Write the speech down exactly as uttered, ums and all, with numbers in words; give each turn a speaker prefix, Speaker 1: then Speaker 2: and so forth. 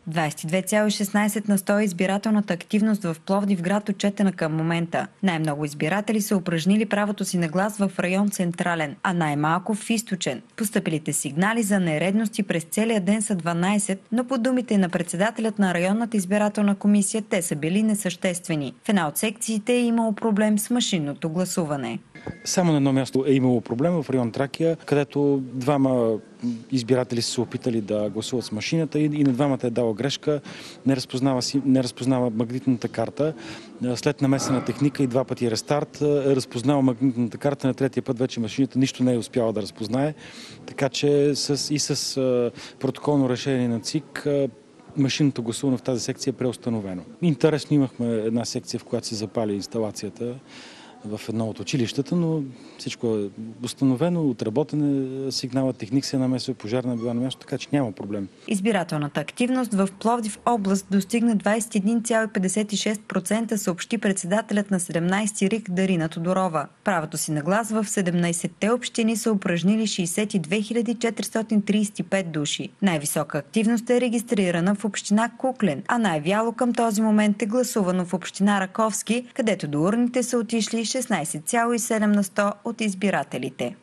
Speaker 1: двадесет и две цяло и шестнадесет на сто е избирателната активност в Пловдив град, отчетена към момента. Най-много избиратели са упражнили правото си на глас в район Централен, а най-малко в Източен. Постъпилите сигнали за нередности през целия ден са дванадесет, но по думите на председателят на районната избирателна комисия те са били несъществени. В една от секциите е имало проблем с машинното гласуване.
Speaker 2: Само на едно място е имало проблем в район Тракия, където двама избиратели са се опитали да гласуват с машината и, и на двамата е дала грешка, не разпознава, си, не разпознава магнитната карта. След намесена техника и два пъти рестарт е разпознава магнитната карта, на третия път вече машината нищо не е успяла да разпознае, така че с, и с а, протоколно решение на ЦИК машинното гласуване в тази секция е преустановено. Интересно, имахме една секция, в която се запали инсталацията в едно от училищата, но всичко е установено, отработен е сигнала, техник се е намесил, пожарна била на място, така че няма проблем.
Speaker 1: Избирателната активност в Пловдив област достигна двадесет и един цяло и петдесет и шест процента, съобщи председателят на седемнадесети РИК Дарина Тодорова. Правото си на глас в седемнадесетте общини са упражнили шестдесет и две хиляди четиристотин тридесет и пет души. Най-висока активност е регистрирана в община Куклен, а най-вяло към този момент е гласувано в община Раковски, където до урните са отишли шестнадесет цяло и седем на сто от избирателите.